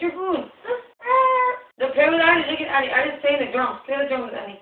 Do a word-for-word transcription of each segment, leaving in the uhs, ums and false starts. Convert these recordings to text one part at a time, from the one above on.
your food. The play with Annie. Look at Annie. I didn't say the drums. Play the drums, Annie.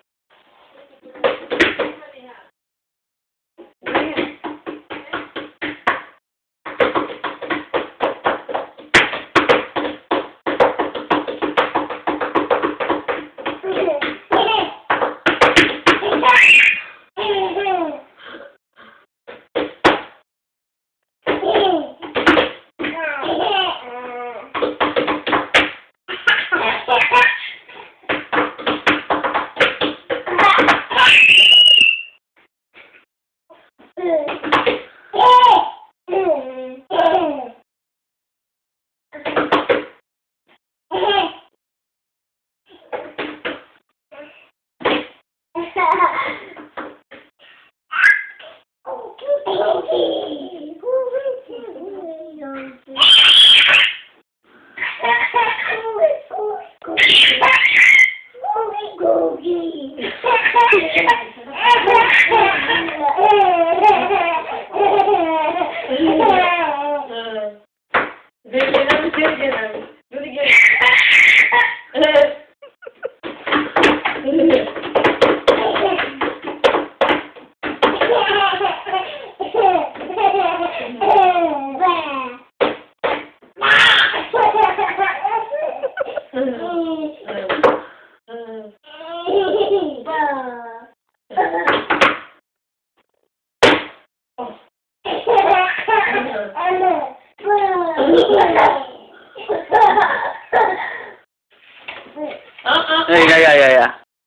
Yeah, yeah, yeah, yeah.